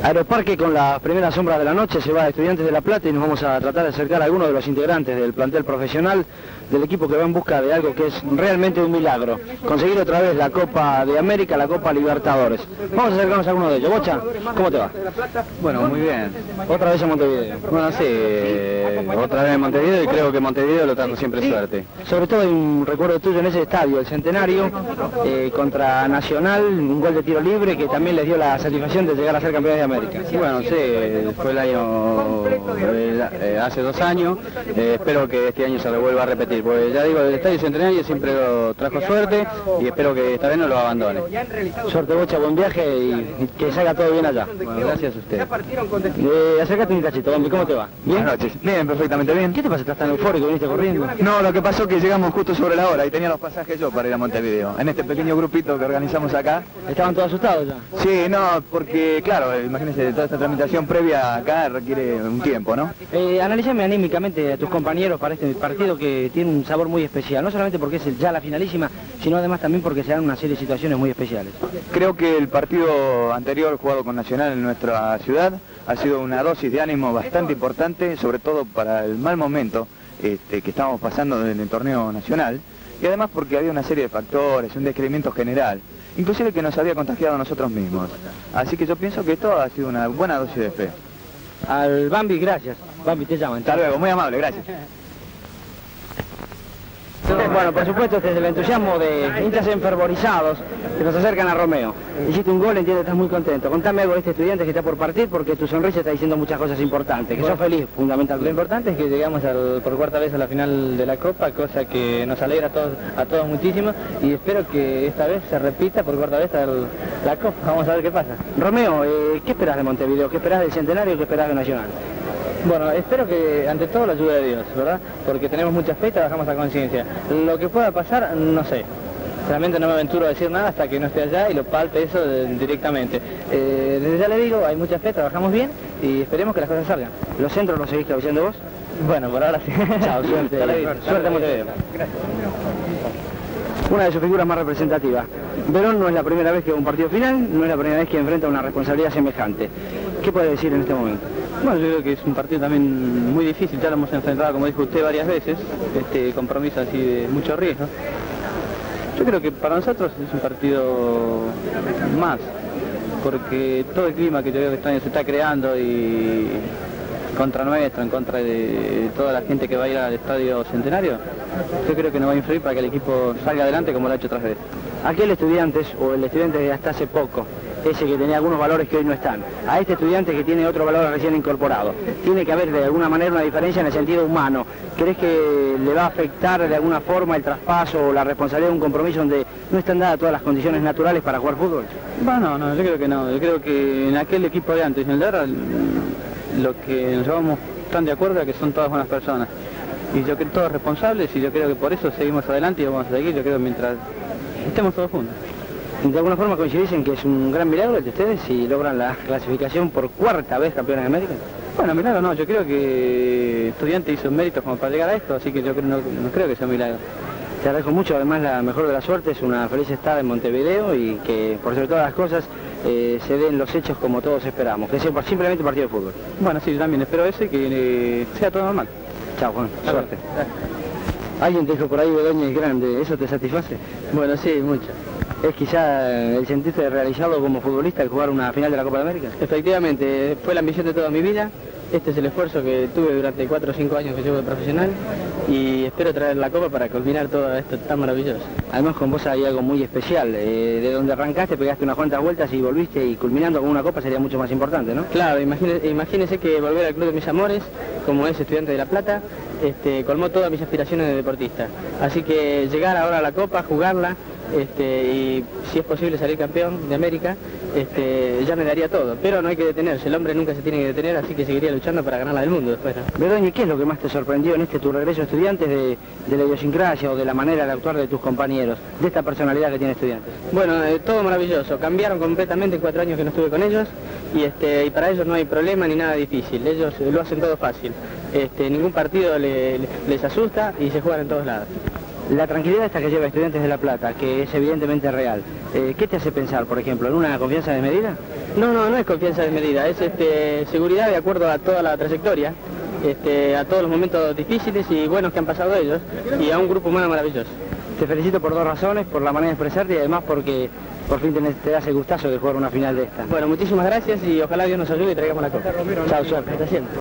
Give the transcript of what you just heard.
Aeroparque con las primeras sombras de la noche, se va a Estudiantes de La Plata y nos vamos a tratar de acercar a algunos de los integrantes del plantel profesional del equipo que va en busca de algo que es realmente un milagro. Conseguir otra vez la Copa de América, la Copa Libertadores. Vamos a acercarnos a alguno de ellos. Bocha, ¿cómo te va? Bueno, muy bien. Otra vez en Montevideo. Bueno, sí, otra vez en Montevideo y creo que Montevideo lo trajo siempre suerte. Sobre todo hay un recuerdo tuyo en ese estadio, el Centenario, contra Nacional, un gol de tiro libre que también les dio la satisfacción de llegar a ser campeones de América. Sí, bueno, sí, fue el año, hace 2 años, espero que este año se lo vuelva a repetir, porque ya digo, el Estadio Centenario siempre lo trajo suerte y espero que esta vez no lo abandone. Suerte, Bocha, buen viaje y que salga todo bien allá. Bueno, gracias a usted. Acércate un cachito, Bambi, ¿cómo te va? ¿Bien? Buenas noches. Bien, perfectamente bien. ¿Qué te pasa? ¿Estás tan eufórico? ¿Viniste corriendo? No, lo que pasó es que llegamos justo sobre la hora y tenía los pasajes yo para ir a Montevideo, en este pequeño grupito que organizamos acá. ¿Estaban todos asustados ya? Sí, no, porque claro, imagínense, toda esta tramitación previa acá requiere un tiempo, ¿no? Analízame anímicamente a tus compañeros para este partido que tiene un sabor muy especial, no solamente porque es ya la finalísima, sino además también porque se dan una serie de situaciones muy especiales. Creo que el partido anterior jugado con Nacional en nuestra ciudad ha sido una dosis de ánimo bastante importante, sobre todo para el mal momento que estábamos pasando en el torneo nacional, y además porque había una serie de factores, un descreimiento general, inclusive que nos había contagiado a nosotros mismos. Así que yo pienso que esto ha sido una buena dosis de fe. Al Bambi, gracias. Bambi te llama. Hasta luego, muy amable, gracias. Bueno, por supuesto, desde el entusiasmo de hinchas enfervorizados que nos acercan a Romeo. Hiciste un gol, entiendo que estás muy contento. Contame algo de este estudiante que está por partir, porque tu sonrisa está diciendo muchas cosas importantes, que sos feliz, fundamentalmente. Lo importante es que llegamos por cuarta vez a la final de la Copa, cosa que nos alegra a todos muchísimo, y espero que esta vez se repita por cuarta vez la Copa. Vamos a ver qué pasa. Romeo, ¿qué esperás de Montevideo? ¿Qué esperás del Centenario? ¿Qué esperás de Nacional? Bueno, espero que ante todo la ayuda de Dios, ¿verdad? Porque tenemos mucha fe y trabajamos a conciencia. Lo que pueda pasar, no sé. Realmente no me aventuro a decir nada hasta que no esté allá y lo palpe eso directamente. Desde ya le digo, hay mucha fe, trabajamos bien y esperemos que las cosas salgan. ¿Los centros los seguís cabeceando vos? Bueno, por ahora sí. Chao, suerte. Suerte a Montevideo. Gracias. Una de sus figuras más representativas. Verón no es la primera vez que va a un partido final, no es la primera vez que enfrenta una responsabilidad semejante. ¿Qué puede decir en este momento? Bueno, yo creo que es un partido también muy difícil, ya lo hemos enfrentado, como dijo usted, varias veces, este compromiso así de mucho riesgo. Yo creo que para nosotros es un partido más, porque todo el clima que yo veo que este año se está creando y contra nuestro, en contra de toda la gente que va a ir al Estadio Centenario, yo creo que nos va a influir para que el equipo salga adelante como lo ha hecho otras veces. Aquel Estudiantes, o el estudiante de hasta hace poco, ese que tenía algunos valores que hoy no están, a este estudiante que tiene otro valor recién incorporado, tiene que haber de alguna manera una diferencia en el sentido humano. ¿Crees que le va a afectar de alguna forma el traspaso o la responsabilidad de un compromiso donde no están dadas todas las condiciones naturales para jugar fútbol? Bueno, no, yo creo que no. Yo creo que en aquel equipo de antes, en el de ahora, lo que nos llevamos tan de acuerdo es que son todas buenas personas. Y yo creo que todos responsables y yo creo que por eso seguimos adelante y vamos a seguir, yo creo, mientras estemos todos juntos. De alguna forma coincidís en que es un gran milagro el de ustedes si logran la clasificación por cuarta vez campeones de América. Bueno, milagro no, yo creo que Estudiante hizo méritos como para llegar a esto, así que yo no creo que sea un milagro. Te agradezco mucho, además la mejor de la suerte es una feliz estada en Montevideo y que por sobre todas las cosas se den los hechos como todos esperamos, que sea simplemente un partido de fútbol. Bueno, sí, yo también espero eso y que sea todo normal. Chao, Juan, suerte. Alguien te dijo por ahí Bedoña es grande, ¿eso te satisface? Bueno, sí, mucho. ¿Es quizá el sentirte realizado como futbolista al jugar una final de la Copa de América? Efectivamente, fue la ambición de toda mi vida. Este es el esfuerzo que tuve durante 4 o 5 años que llevo de profesional y espero traer la Copa para culminar todo esto tan maravilloso. Además con vos hay algo muy especial, de donde arrancaste pegaste unas cuantas vueltas y volviste y culminando con una Copa sería mucho más importante, ¿no? Claro, imagínese que volver al club de mis amores, como es Estudiante de La Plata, colmó todas mis aspiraciones de deportista. Así que llegar ahora a la Copa, jugarla, y si es posible salir campeón de América, ya me daría todo, pero no hay que detenerse, el hombre nunca se tiene que detener, así que seguiría luchando para ganar la del mundo después, ¿no? Bedoña, ¿qué es lo que más te sorprendió en tu regreso a Estudiantes de la idiosincrasia o de la manera de actuar de tus compañeros, de esta personalidad que tiene Estudiantes? Bueno, todo maravilloso, cambiaron completamente en 4 años que no estuve con ellos y para ellos no hay problema ni nada difícil, ellos lo hacen todo fácil, ningún partido les asusta y se juegan en todos lados. La tranquilidad esta que lleva Estudiantes de La Plata, que es evidentemente real, ¿qué te hace pensar, por ejemplo, en una confianza desmedida? No es confianza desmedida, es seguridad de acuerdo a toda la trayectoria, a todos los momentos difíciles y buenos que han pasado ellos, y a un grupo humano maravilloso. Te felicito por dos razones, por la manera de expresarte y además porque por fin te das el gustazo de jugar una final de esta. Bueno, muchísimas gracias y ojalá Dios nos ayude y traigamos la copa. Chao, suerte. Hasta siempre.